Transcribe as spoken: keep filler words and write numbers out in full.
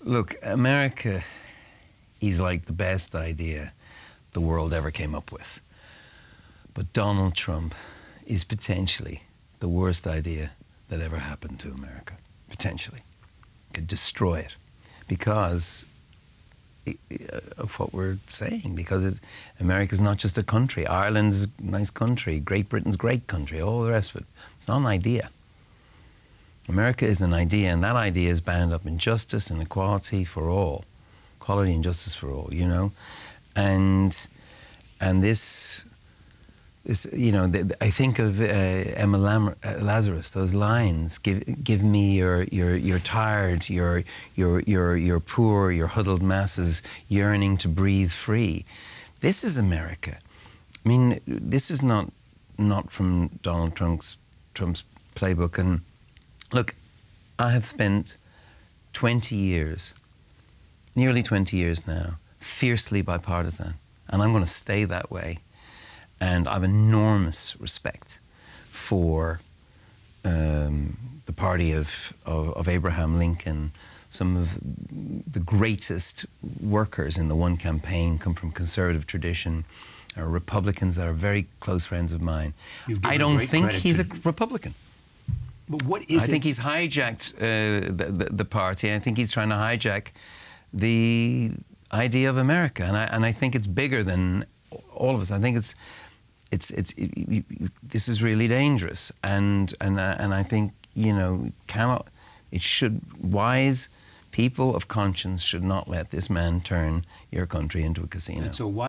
Look, America is like the best idea the world ever came up with. But Donald Trump is potentially the worst idea that ever happened to America. Potentially. Could destroy it. Because of what we're saying. Because America's not just a country. Ireland is a nice country. Great Britain's a great country. All the rest of it. It's not an idea. America is an idea, and that idea is bound up in justice and equality for all. Equality and justice for all, you know? And and this, this you know, the, I think of uh, Emma Lam uh, Lazarus, those lines, give, give me your, your, your tired, your, your, your, your poor, your huddled masses yearning to breathe free. This is America. I mean, this is not, not from Donald Trump's, Trump's playbook. And look, I have spent twenty years, nearly twenty years now, fiercely bipartisan, and I'm going to stay that way. And I have enormous respect for um, the party of, of, of Abraham Lincoln. Some of the greatest workers in the one campaign come from conservative tradition, are Republicans that are very close friends of mine. I don't think he's a Republican. But what is I it? think he's hijacked uh, the, the, the party. I think he's trying to hijack the idea of America, and I, and I think it's bigger than all of us. I think it's, it's, it's, it, it, it, this is really dangerous, and and uh, and I think, you know, cannot, it should, wise people of conscience should not let this man turn your country into a casino. And so why